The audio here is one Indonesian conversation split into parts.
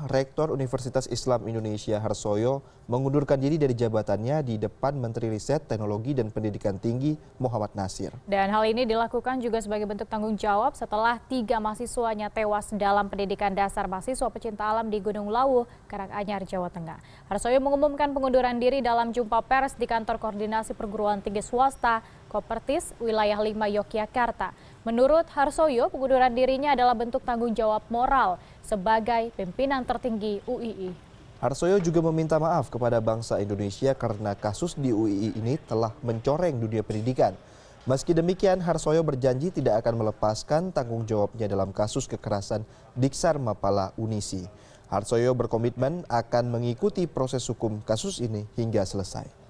Rektor Universitas Islam Indonesia Harsoyo mengundurkan diri dari jabatannya di depan Menteri Riset, Teknologi, dan Pendidikan Tinggi Muhammad Nasir. Dan hal ini dilakukan juga sebagai bentuk tanggung jawab setelah 3 mahasiswanya tewas dalam pendidikan dasar mahasiswa pecinta alam di Gunung Lawu, Karanganyar, Jawa Tengah. Harsoyo mengumumkan pengunduran diri dalam jumpa pers di Kantor Koordinasi Perguruan Tinggi Swasta Kopertis, wilayah 5 Yogyakarta. Menurut Harsoyo, pengunduran dirinya adalah bentuk tanggung jawab moral sebagai pimpinan tertinggi UII. Harsoyo juga meminta maaf kepada bangsa Indonesia karena kasus di UII ini telah mencoreng dunia pendidikan. Meski demikian, Harsoyo berjanji tidak akan melepaskan tanggung jawabnya dalam kasus kekerasan Diksar Mapala Unisi. Harsoyo berkomitmen akan mengikuti proses hukum kasus ini hingga selesai.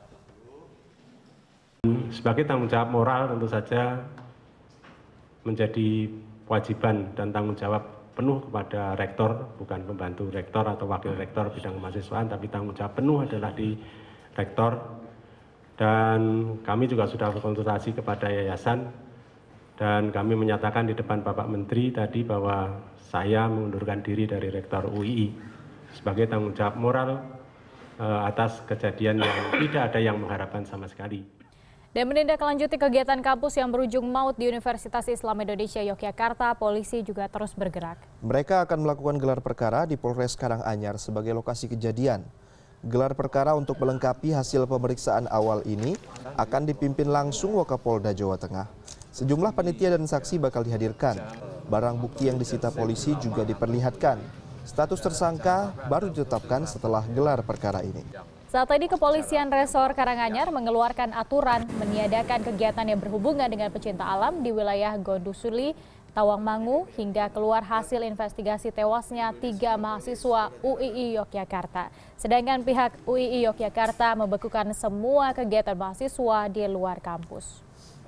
Sebagai tanggung jawab moral tentu saja menjadi kewajiban dan tanggung jawab penuh kepada rektor, bukan pembantu rektor atau wakil rektor bidang kemahasiswaan, tapi tanggung jawab penuh adalah di rektor. Dan kami juga sudah berkonsultasi kepada yayasan dan kami menyatakan di depan Bapak Menteri tadi bahwa saya mengundurkan diri dari rektor UII sebagai tanggung jawab moral atas kejadian yang tidak ada yang mengharapkan sama sekali. Dan menindaklanjuti kegiatan kampus yang berujung maut di Universitas Islam Indonesia Yogyakarta, polisi juga terus bergerak. Mereka akan melakukan gelar perkara di Polres Karanganyar sebagai lokasi kejadian. Gelar perkara untuk melengkapi hasil pemeriksaan awal ini akan dipimpin langsung Wakapolda Jawa Tengah. Sejumlah panitia dan saksi bakal dihadirkan. Barang bukti yang disita polisi juga diperlihatkan. Status tersangka baru ditetapkan setelah gelar perkara ini. Saat ini Kepolisian Resor Karanganyar mengeluarkan aturan meniadakan kegiatan yang berhubungan dengan pecinta alam di wilayah Gondusuli, Tawangmangu hingga keluar hasil investigasi tewasnya 3 mahasiswa UII Yogyakarta. Sedangkan pihak UII Yogyakarta membekukan semua kegiatan mahasiswa di luar kampus.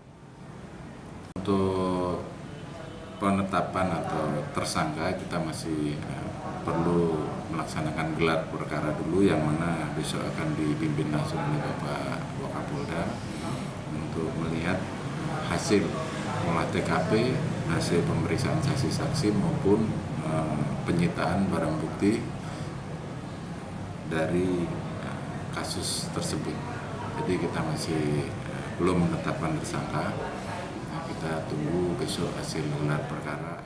Untuk penetapan atau tersangka kita masih perlu melaksanakan gelar perkara dulu yang mana besok akan dipimpin langsung oleh Bapak Wakapolda untuk melihat hasil olah TKP, hasil pemeriksaan saksi-saksi maupun penyitaan barang bukti dari kasus tersebut. Jadi kita masih belum menetapkan tersangka. Kita tunggu besok hasil gelar perkara.